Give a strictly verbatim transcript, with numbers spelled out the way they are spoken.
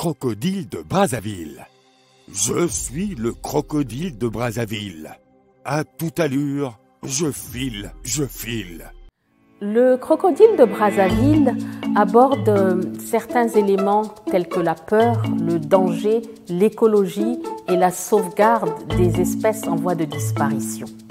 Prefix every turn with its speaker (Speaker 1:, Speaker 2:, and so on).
Speaker 1: crocodile de Brazzaville. Je suis le crocodile de Brazzaville. À toute allure, je file, je file.
Speaker 2: Le crocodile de Brazzaville aborde certains éléments tels que la peur, le danger, l'écologie et la sauvegarde des espèces en voie de disparition.